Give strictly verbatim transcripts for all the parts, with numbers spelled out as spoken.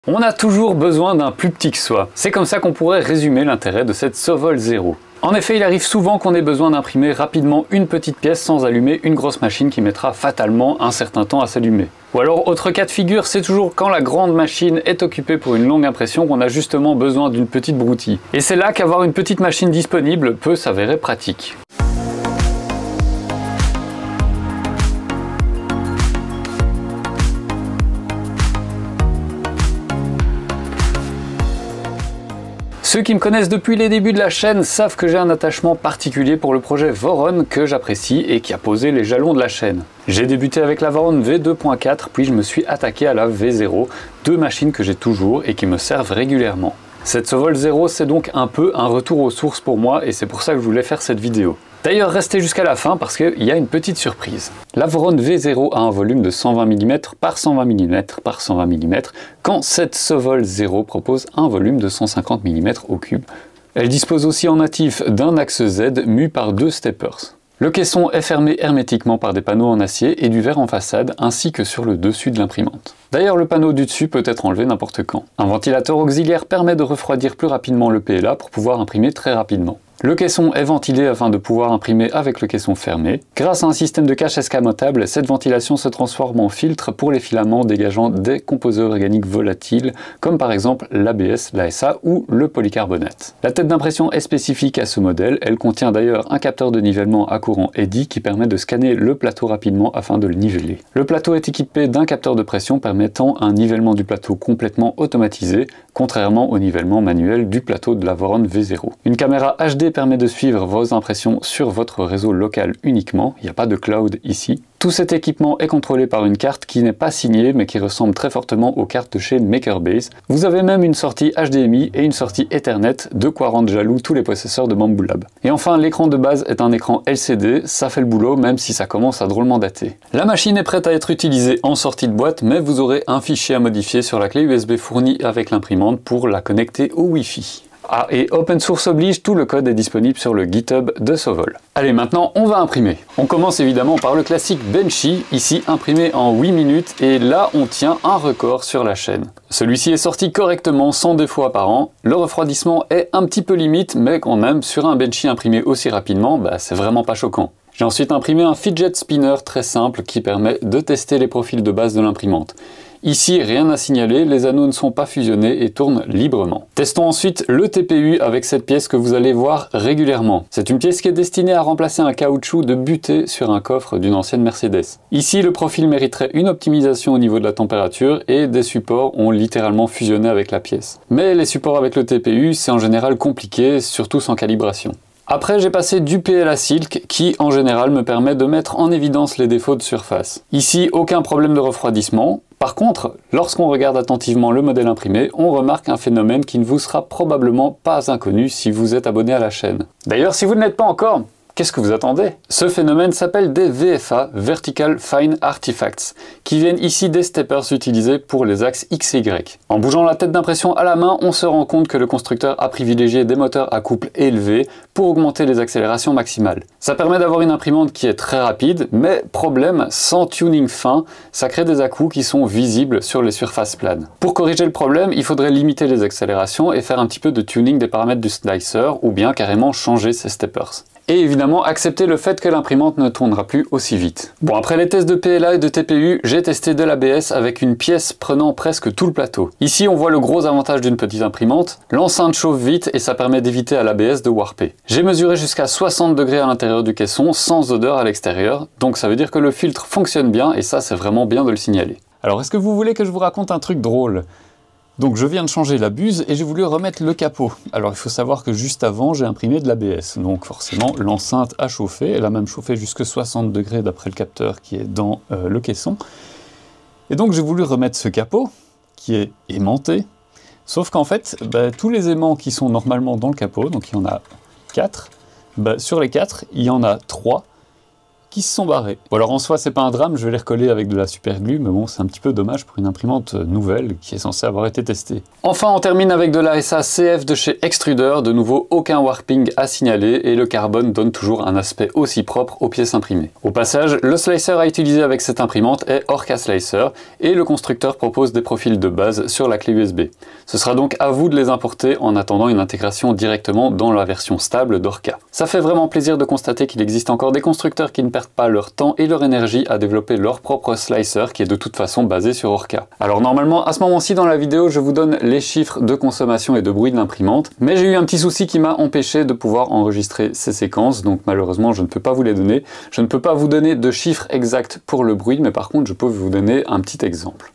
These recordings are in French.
On a toujours besoin d'un plus petit que soi. C'est comme ça qu'on pourrait résumer l'intérêt de cette Sovol Zero. En effet, il arrive souvent qu'on ait besoin d'imprimer rapidement une petite pièce sans allumer une grosse machine qui mettra fatalement un certain temps à s'allumer. Ou alors, autre cas de figure, c'est toujours quand la grande machine est occupée pour une longue impression qu'on a justement besoin d'une petite broutille. Et c'est là qu'avoir une petite machine disponible peut s'avérer pratique. Ceux qui me connaissent depuis les débuts de la chaîne savent que j'ai un attachement particulier pour le projet Voron que j'apprécie et qui a posé les jalons de la chaîne. J'ai débuté avec la Voron V deux point quatre, puis je me suis attaqué à la V zéro, deux machines que j'ai toujours et qui me servent régulièrement. Cette Sovol Zero, c'est donc un peu un retour aux sources pour moi et c'est pour ça que je voulais faire cette vidéo. D'ailleurs, restez jusqu'à la fin parce qu'il y a une petite surprise. La Voron V zéro a un volume de cent vingt millimètres par cent vingt millimètres par cent vingt millimètres, quand cette Sovol Zero propose un volume de cent cinquante millimètres au cube. Elle dispose aussi en natif d'un axe Z mu par deux steppers. Le caisson est fermé hermétiquement par des panneaux en acier et du verre en façade, ainsi que sur le dessus de l'imprimante. D'ailleurs, le panneau du dessus peut être enlevé n'importe quand. Un ventilateur auxiliaire permet de refroidir plus rapidement le P L A pour pouvoir imprimer très rapidement. Le caisson est ventilé afin de pouvoir imprimer avec le caisson fermé. Grâce à un système de cache escamotable, cette ventilation se transforme en filtre pour les filaments dégageant des composés organiques volatiles, comme par exemple l'A B S, l'A S A ou le polycarbonate. La tête d'impression est spécifique à ce modèle, elle contient d'ailleurs un capteur de nivellement à courant Eddy qui permet de scanner le plateau rapidement afin de le niveler. Le plateau est équipé d'un capteur de pression permettant un nivellement du plateau complètement automatisé, contrairement au nivellement manuel du plateau de la Voron V zéro. Une caméra H D permet de suivre vos impressions sur votre réseau local uniquement, il n'y a pas de cloud ici. Tout cet équipement est contrôlé par une carte qui n'est pas signée mais qui ressemble très fortement aux cartes de chez MakerBase. Vous avez même une sortie H D M I et une sortie Ethernet, de quoi rendre jaloux tous les possesseurs de Bambu Lab. Et enfin, l'écran de base est un écran L C D, ça fait le boulot même si ça commence à drôlement dater. La machine est prête à être utilisée en sortie de boîte, mais vous aurez un fichier à modifier sur la clé U S B fournie avec l'imprimante pour la connecter au Wi-Fi. Ah, et open source oblige, tout le code est disponible sur le GitHub de Sovol. Allez, maintenant on va imprimer. On commence évidemment par le classique Benchy, ici imprimé en huit minutes, et là on tient un record sur la chaîne. Celui-ci est sorti correctement, sans défaut apparent. Le refroidissement est un petit peu limite, mais quand même, sur un Benchy imprimé aussi rapidement, bah, c'est vraiment pas choquant. J'ai ensuite imprimé un fidget spinner très simple qui permet de tester les profils de base de l'imprimante. Ici, rien à signaler, les anneaux ne sont pas fusionnés et tournent librement. Testons ensuite le T P U avec cette pièce que vous allez voir régulièrement. C'est une pièce qui est destinée à remplacer un caoutchouc de butée sur un coffre d'une ancienne Mercedes. Ici, le profil mériterait une optimisation au niveau de la température et des supports ont littéralement fusionné avec la pièce. Mais les supports avec le T P U, c'est en général compliqué, surtout sans calibration. Après, j'ai passé du P L A Silk qui, en général, me permet de mettre en évidence les défauts de surface. Ici, aucun problème de refroidissement. Par contre, lorsqu'on regarde attentivement le modèle imprimé, on remarque un phénomène qui ne vous sera probablement pas inconnu si vous êtes abonné à la chaîne. D'ailleurs, si vous ne l'êtes pas encore, qu'est-ce que vous attendez? Ce phénomène s'appelle des V F A, Vertical Fine Artifacts, qui viennent ici des steppers utilisés pour les axes X et Y. En bougeant la tête d'impression à la main, on se rend compte que le constructeur a privilégié des moteurs à couple élevé pour augmenter les accélérations maximales. Ça permet d'avoir une imprimante qui est très rapide, mais problème, sans tuning fin, ça crée des à-coups qui sont visibles sur les surfaces planes. Pour corriger le problème, il faudrait limiter les accélérations et faire un petit peu de tuning des paramètres du slicer, ou bien carrément changer ses steppers. Et évidemment accepter le fait que l'imprimante ne tournera plus aussi vite. Bon, après les tests de P L A et de T P U, j'ai testé de l'A B S avec une pièce prenant presque tout le plateau. Ici on voit le gros avantage d'une petite imprimante, l'enceinte chauffe vite et ça permet d'éviter à l'A B S de warper. J'ai mesuré jusqu'à soixante degrés à l'intérieur du caisson sans odeur à l'extérieur, donc ça veut dire que le filtre fonctionne bien et ça c'est vraiment bien de le signaler. Alors est-ce que vous voulez que je vous raconte un truc drôle ? Donc je viens de changer la buse et j'ai voulu remettre le capot. Alors il faut savoir que juste avant j'ai imprimé de l'A B S, donc forcément l'enceinte a chauffé, elle a même chauffé jusque soixante degrés d'après le capteur qui est dans euh, le caisson. Et donc j'ai voulu remettre ce capot qui est aimanté, sauf qu'en fait bah, tous les aimants qui sont normalement dans le capot, donc il y en a quatre, bah, sur les quatre il y en a trois qui se sont barrés. Bon alors en soi c'est pas un drame, je vais les recoller avec de la super glue, mais bon c'est un petit peu dommage pour une imprimante nouvelle qui est censée avoir été testée. Enfin on termine avec de l'A S A C F de chez Extruder, de nouveau aucun warping à signaler et le carbone donne toujours un aspect aussi propre aux pièces imprimées. Au passage, le slicer à utiliser avec cette imprimante est Orca Slicer et le constructeur propose des profils de base sur la clé U S B. Ce sera donc à vous de les importer en attendant une intégration directement dans la version stable d'Orca. Ça fait vraiment plaisir de constater qu'il existe encore des constructeurs qui ne perdent pas leur temps et leur énergie à développer leur propre slicer qui est de toute façon basé sur Orca. Alors normalement à ce moment-ci dans la vidéo je vous donne les chiffres de consommation et de bruit de l'imprimante, mais j'ai eu un petit souci qui m'a empêché de pouvoir enregistrer ces séquences, donc malheureusement je ne peux pas vous les donner. Je ne peux pas vous donner de chiffres exacts pour le bruit, mais par contre je peux vous donner un petit exemple.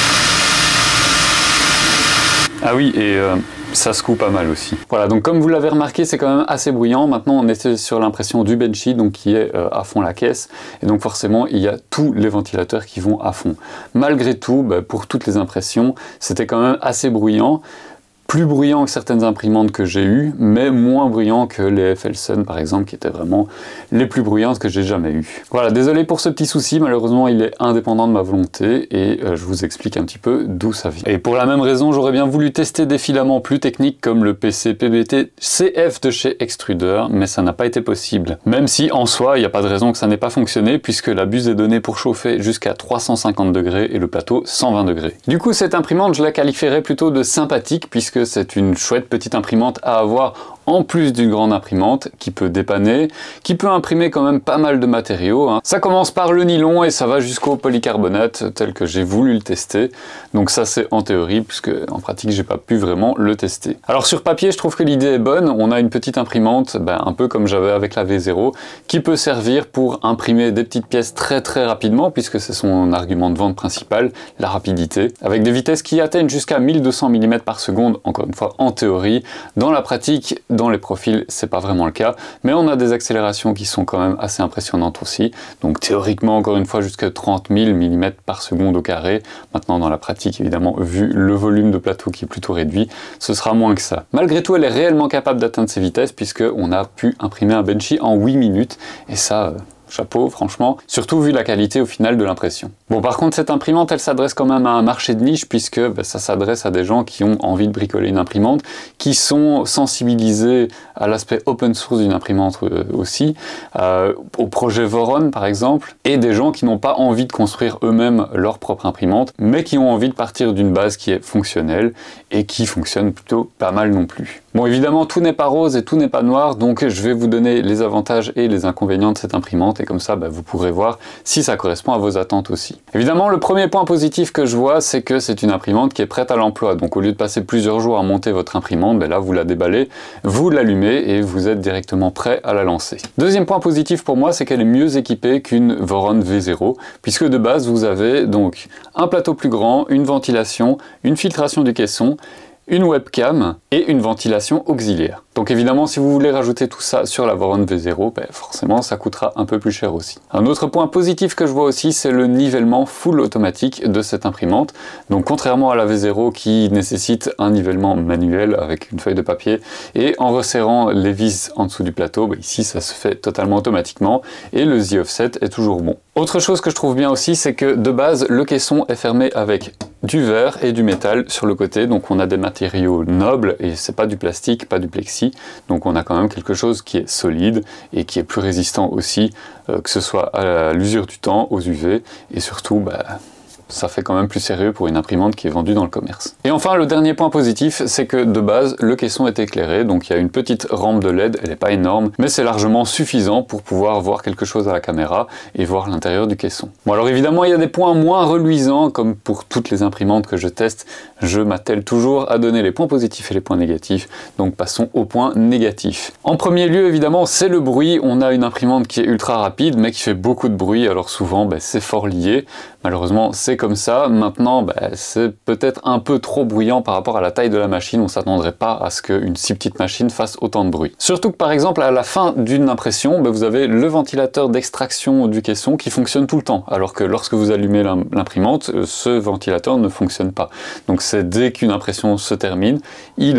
Ah oui, et euh, ça secoue pas mal aussi. Voilà, donc comme vous l'avez remarqué, c'est quand même assez bruyant. Maintenant, on était sur l'impression du Benchy, donc qui est euh, à fond la caisse. Et donc forcément, il y a tous les ventilateurs qui vont à fond. Malgré tout, bah, pour toutes les impressions, c'était quand même assez bruyant. Plus bruyant que certaines imprimantes que j'ai eues, mais moins bruyant que les F L Sun par exemple, qui étaient vraiment les plus bruyantes que j'ai jamais eues. Voilà, désolé pour ce petit souci, malheureusement il est indépendant de ma volonté et euh, je vous explique un petit peu d'où ça vient. Et pour la même raison, j'aurais bien voulu tester des filaments plus techniques comme le P C P B T C F de chez Extruder, mais ça n'a pas été possible. Même si en soi, il n'y a pas de raison que ça n'ait pas fonctionné, puisque la buse est donnée pour chauffer jusqu'à trois cent cinquante degrés et le plateau cent vingt degrés. Du coup, cette imprimante, je la qualifierais plutôt de sympathique, puisque c'est une chouette petite imprimante à avoir en plus d'une grande imprimante qui peut dépanner, qui peut imprimer quand même pas mal de matériaux, hein. Ça commence par le nylon et ça va jusqu'au polycarbonate tel que j'ai voulu le tester. Donc ça c'est en théorie, puisque en pratique j'ai pas pu vraiment le tester. Alors sur papier je trouve que l'idée est bonne, on a une petite imprimante, ben, un peu comme j'avais avec la V zéro, qui peut servir pour imprimer des petites pièces très très rapidement, puisque c'est son argument de vente principal, la rapidité, avec des vitesses qui atteignent jusqu'à mille deux cents millimètres par seconde, encore une fois en théorie. Dans la pratique, dans les profils, c'est pas vraiment le cas, mais on a des accélérations qui sont quand même assez impressionnantes aussi. Donc théoriquement, encore une fois, jusqu'à trente mille millimètres par seconde au carré. Maintenant, dans la pratique, évidemment, vu le volume de plateau qui est plutôt réduit, ce sera moins que ça. Malgré tout, elle est réellement capable d'atteindre ces vitesses, puisqu'on a pu imprimer un Benchy en huit minutes, et ça... Euh, chapeau, franchement, surtout vu la qualité au final de l'impression. Bon, par contre, cette imprimante, elle s'adresse quand même à un marché de niche, puisque bah, ça s'adresse à des gens qui ont envie de bricoler une imprimante, qui sont sensibilisés à l'aspect open source d'une imprimante euh, aussi, euh, au projet Voron par exemple, et des gens qui n'ont pas envie de construire eux-mêmes leur propre imprimante, mais qui ont envie de partir d'une base qui est fonctionnelle, et qui fonctionne plutôt pas mal non plus. Bon, évidemment, tout n'est pas rose et tout n'est pas noir, donc je vais vous donner les avantages et les inconvénients de cette imprimante, et comme ça, bah, vous pourrez voir si ça correspond à vos attentes aussi. Évidemment, le premier point positif que je vois, c'est que c'est une imprimante qui est prête à l'emploi. Donc au lieu de passer plusieurs jours à monter votre imprimante, bah, là, vous la déballez, vous l'allumez et vous êtes directement prêt à la lancer. Deuxième point positif pour moi, c'est qu'elle est mieux équipée qu'une Voron V zéro, puisque de base, vous avez donc un plateau plus grand, une ventilation, une filtration du caisson, une webcam et une ventilation auxiliaire. Donc évidemment, si vous voulez rajouter tout ça sur la Voron V zéro, ben forcément ça coûtera un peu plus cher aussi. Un autre point positif que je vois aussi, c'est le nivellement full automatique de cette imprimante. Donc contrairement à la V zéro qui nécessite un nivellement manuel avec une feuille de papier et en resserrant les vis en dessous du plateau, ben ici ça se fait totalement automatiquement et le Z Offset est toujours bon. Autre chose que je trouve bien aussi, c'est que de base le caisson est fermé avec du verre et du métal sur le côté, donc on a des matériaux nobles et c'est pas du plastique, pas du plexi, donc on a quand même quelque chose qui est solide et qui est plus résistant aussi, euh, que ce soit à l'usure du temps, aux U V et surtout bah, ça fait quand même plus sérieux pour une imprimante qui est vendue dans le commerce. Et enfin, le dernier point positif, c'est que de base, le caisson est éclairé, donc il y a une petite rampe de L E D, elle n'est pas énorme, mais c'est largement suffisant pour pouvoir voir quelque chose à la caméra et voir l'intérieur du caisson. Bon alors évidemment, il y a des points moins reluisants, comme pour toutes les imprimantes que je teste, je m'attelle toujours à donner les points positifs et les points négatifs, donc passons aux points négatifs. En premier lieu, évidemment, c'est le bruit. On a une imprimante qui est ultra rapide, mais qui fait beaucoup de bruit, alors souvent, bah, c'est fort lié. Malheureusement, c'est comme ça. Maintenant, bah, c'est peut-être un peu trop bruyant par rapport à la taille de la machine. On s'attendrait pas à ce qu'une si petite machine fasse autant de bruit. Surtout que par exemple, à la fin d'une impression, bah, vous avez le ventilateur d'extraction du caisson qui fonctionne tout le temps, alors que lorsque vous allumez l'imprimante, ce ventilateur ne fonctionne pas. Donc c'est dès qu'une impression se termine, il est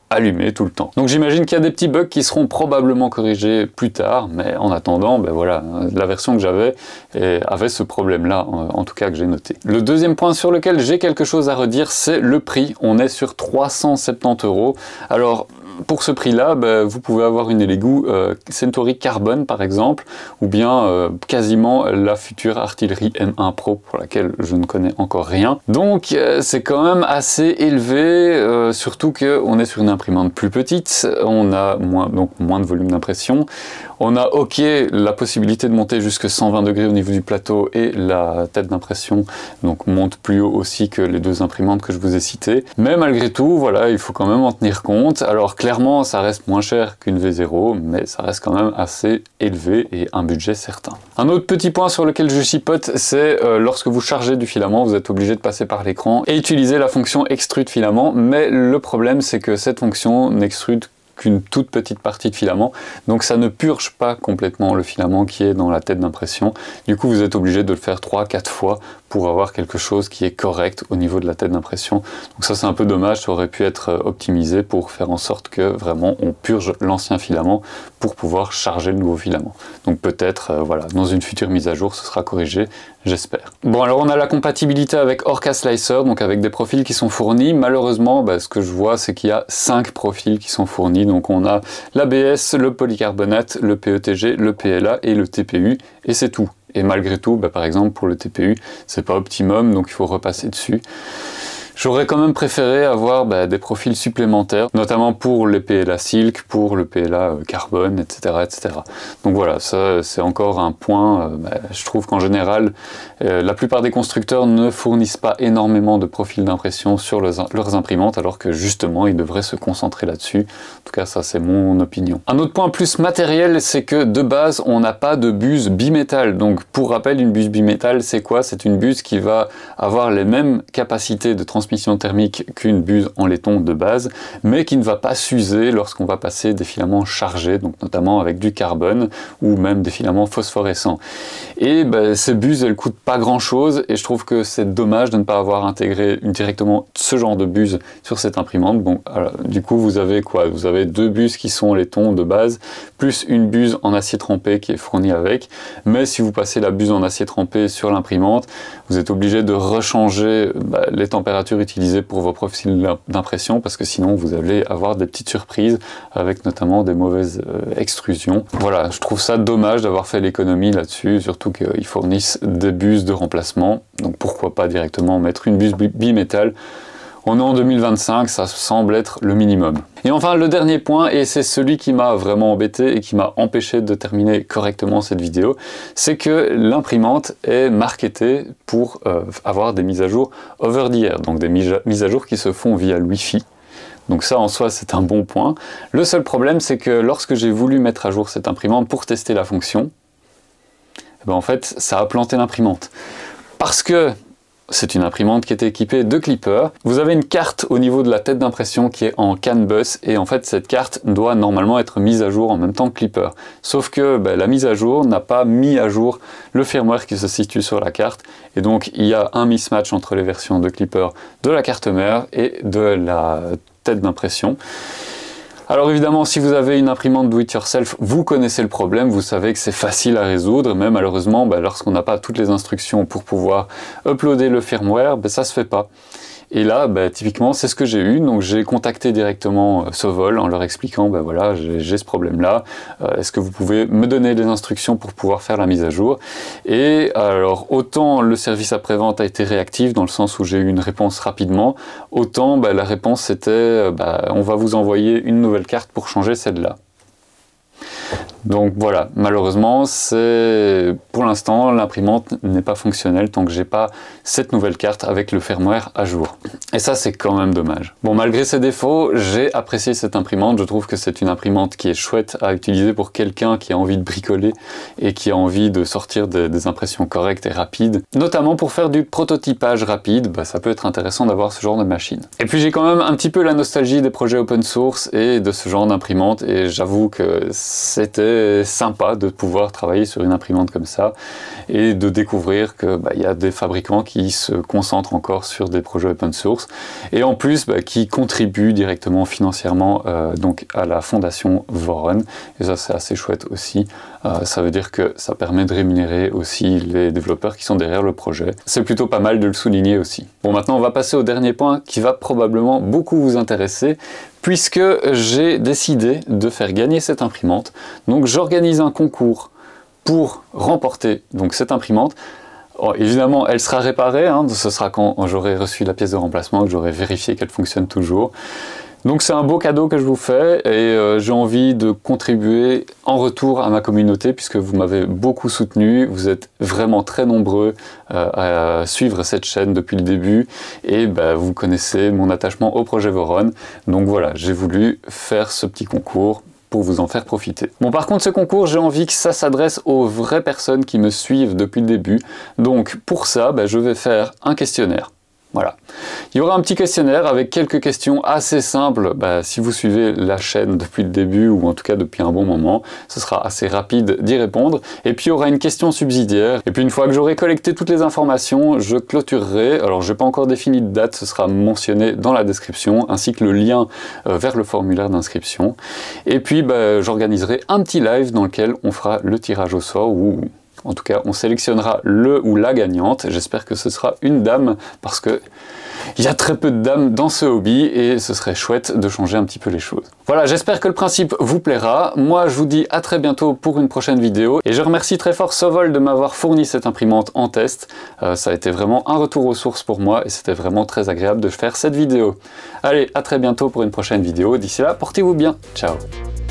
allumé tout le temps. Donc j'imagine qu'il y a des petits bugs qui seront probablement corrigés plus tard, mais en attendant, ben voilà, la version que j'avais avait ce problème-là, en tout cas que j'ai noté. Le deuxième point sur lequel j'ai quelque chose à redire, c'est le prix. On est sur trois cent soixante-dix euros. Alors, pour ce prix-là, ben, vous pouvez avoir une Elegoo euh, Centauri Carbone par exemple, ou bien euh, quasiment la future Artillery M un Pro pour laquelle je ne connais encore rien. Donc euh, c'est quand même assez élevé, euh, surtout qu'on est sur une imprimante plus petite, on a moins, donc moins de volume d'impression. On a ok la possibilité de monter jusqu'à cent vingt degrés au niveau du plateau et la tête d'impression donc monte plus haut aussi que les deux imprimantes que je vous ai citées. Mais malgré tout, voilà, il faut quand même en tenir compte. Alors clairement, ça reste moins cher qu'une V zéro, mais ça reste quand même assez élevé et un budget certain. Un autre petit point sur lequel je chipote, c'est euh, lorsque vous chargez du filament, vous êtes obligé de passer par l'écran et utiliser la fonction extrude filament. Mais le problème, c'est que cette fonction n'extrude qu'une toute petite partie de filament, donc ça ne purge pas complètement le filament qui est dans la tête d'impression. Du coup, vous êtes obligé de le faire trois quatre fois pour avoir quelque chose qui est correct au niveau de la tête d'impression. Donc ça, c'est un peu dommage, ça aurait pu être optimisé pour faire en sorte que vraiment on purge l'ancien filament pour pouvoir charger le nouveau filament. Donc peut-être, euh, voilà, dans une future mise à jour, ce sera corrigé, j'espère. Bon, alors on a la compatibilité avec Orca Slicer, donc avec des profils qui sont fournis. Malheureusement, bah, ce que je vois, c'est qu'il y a cinq profils qui sont fournis. Donc on a l'A B S, le polycarbonate, le P E T G, le P L A et le T P U, et c'est tout. Et malgré tout, bah, par exemple pour le T P U, c'est pas optimum, donc il faut repasser dessus. J'aurais quand même préféré avoir bah, des profils supplémentaires, notamment pour les P L A Silk, pour le P L A Carbone, et cetera et cetera. Donc voilà, ça c'est encore un point, euh, bah, je trouve qu'en général, euh, la plupart des constructeurs ne fournissent pas énormément de profils d'impression sur leurs, leurs imprimantes, alors que justement, ils devraient se concentrer là-dessus. En tout cas, ça c'est mon opinion. Un autre point plus matériel, c'est que de base, on n'a pas de buse bimétal. Donc pour rappel, une buse bimétal, c'est quoi? C'est une buse qui va avoir les mêmes capacités de transmission thermique qu'une buse en laiton de base, mais qui ne va pas s'user lorsqu'on va passer des filaments chargés, donc notamment avec du carbone ou même des filaments phosphorescents. Et ben, ces buses, elles coûtent pas grand chose, et je trouve que c'est dommage de ne pas avoir intégré directement ce genre de buse sur cette imprimante. Bon, alors, du coup, vous avez quoi? Vous avez deux buses qui sont en laiton de base, plus une buse en acier trempé qui est fournie avec. Mais si vous passez la buse en acier trempé sur l'imprimante, vous êtes obligé de rechanger bah, les températures utilisées pour vos profils d'impression, parce que sinon vous allez avoir des petites surprises avec notamment des mauvaises euh, extrusions. Voilà, je trouve ça dommage d'avoir fait l'économie là-dessus, surtout qu'ils fournissent des buses de remplacement, donc pourquoi pas directement mettre une buse bimétal. On est en deux mille vingt-cinq, ça semble être le minimum. Et enfin, le dernier point, et c'est celui qui m'a vraiment embêté et qui m'a empêché de terminer correctement cette vidéo, c'est que l'imprimante est marketée pour euh, avoir des mises à jour over the air, donc des mises à jour qui se font via le Wi-Fi. Donc ça, en soi, c'est un bon point. Le seul problème, c'est que lorsque j'ai voulu mettre à jour cette imprimante pour tester la fonction, eh ben, en fait, ça a planté l'imprimante. Parce que c'est une imprimante qui est équipée de clippers. Vous avez une carte au niveau de la tête d'impression qui est en CAN bus, et en fait cette carte doit normalement être mise à jour en même temps que clipper. Sauf que ben, la mise à jour n'a pas mis à jour le firmware qui se situe sur la carte, et donc il y a un mismatch entre les versions de clipper de la carte mère et de la tête d'impression. Alors évidemment, si vous avez une imprimante do-it-yourself, vous connaissez le problème, vous savez que c'est facile à résoudre, mais malheureusement, bah, lorsqu'on n'a pas toutes les instructions pour pouvoir uploader le firmware, bah, ça se fait pas. Et là, bah, typiquement, c'est ce que j'ai eu. Donc j'ai contacté directement euh, Sovol en leur expliquant, bah, voilà, j'ai ce problème-là. Euh, Est-ce que vous pouvez me donner des instructions pour pouvoir faire la mise à jour? Et alors, autant le service après-vente a été réactif, dans le sens où j'ai eu une réponse rapidement, autant bah, la réponse c'était, bah, on va vous envoyer une nouvelle carte pour changer celle-là. Donc voilà, malheureusement, c'est pour l'instant l'imprimante n'est pas fonctionnelle tant que j'ai pas cette nouvelle carte avec le firmware à jour. Et ça, c'est quand même dommage. Bon, malgré ses défauts, j'ai apprécié cette imprimante. Je trouve que c'est une imprimante qui est chouette à utiliser pour quelqu'un qui a envie de bricoler et qui a envie de sortir des, des impressions correctes et rapides. Notamment pour faire du prototypage rapide, bah, ça peut être intéressant d'avoir ce genre de machine. Et puis j'ai quand même un petit peu la nostalgie des projets open source et de ce genre d'imprimante, et j'avoue que c'était très sympa de pouvoir travailler sur une imprimante comme ça et de découvrir que bah, y a des fabricants qui se concentrent encore sur des projets open source et en plus bah, qui contribuent directement financièrement euh, donc à la fondation Voron. Et ça c'est assez chouette aussi. Euh, ça veut dire que ça permet de rémunérer aussi les développeurs qui sont derrière le projet. C'est plutôt pas mal de le souligner aussi. Bon, maintenant on va passer au dernier point qui va probablement beaucoup vous intéresser, puisque j'ai décidé de faire gagner cette imprimante. Donc j'organise un concours pour remporter donc cette imprimante. Oh, évidemment, elle sera réparée, hein, ce sera quand j'aurai reçu la pièce de remplacement, que j'aurai vérifié qu'elle fonctionne toujours. Donc c'est un beau cadeau que je vous fais et euh, j'ai envie de contribuer en retour à ma communauté puisque vous m'avez beaucoup soutenu, vous êtes vraiment très nombreux euh, à suivre cette chaîne depuis le début et bah, vous connaissez mon attachement au projet Voron. Donc voilà, j'ai voulu faire ce petit concours pour vous en faire profiter. Bon, par contre, ce concours, j'ai envie que ça s'adresse aux vraies personnes qui me suivent depuis le début. Donc pour ça, bah, je vais faire un questionnaire. Voilà. Il y aura un petit questionnaire avec quelques questions assez simples. Bah, si vous suivez la chaîne depuis le début, ou en tout cas depuis un bon moment, ce sera assez rapide d'y répondre. Et puis il y aura une question subsidiaire. Et puis une fois que j'aurai collecté toutes les informations, je clôturerai. Alors je n'ai pas encore défini de date, ce sera mentionné dans la description, ainsi que le lien euh, vers le formulaire d'inscription. Et puis bah, j'organiserai un petit live dans lequel on fera le tirage au sort, ou en tout cas, on sélectionnera le ou la gagnante. J'espère que ce sera une dame, parce que il y a très peu de dames dans ce hobby et ce serait chouette de changer un petit peu les choses. Voilà, j'espère que le principe vous plaira. Moi, je vous dis à très bientôt pour une prochaine vidéo. Et je remercie très fort Sovol de m'avoir fourni cette imprimante en test. Euh, ça a été vraiment un retour aux sources pour moi et c'était vraiment très agréable de faire cette vidéo. Allez, à très bientôt pour une prochaine vidéo. D'ici là, portez-vous bien. Ciao.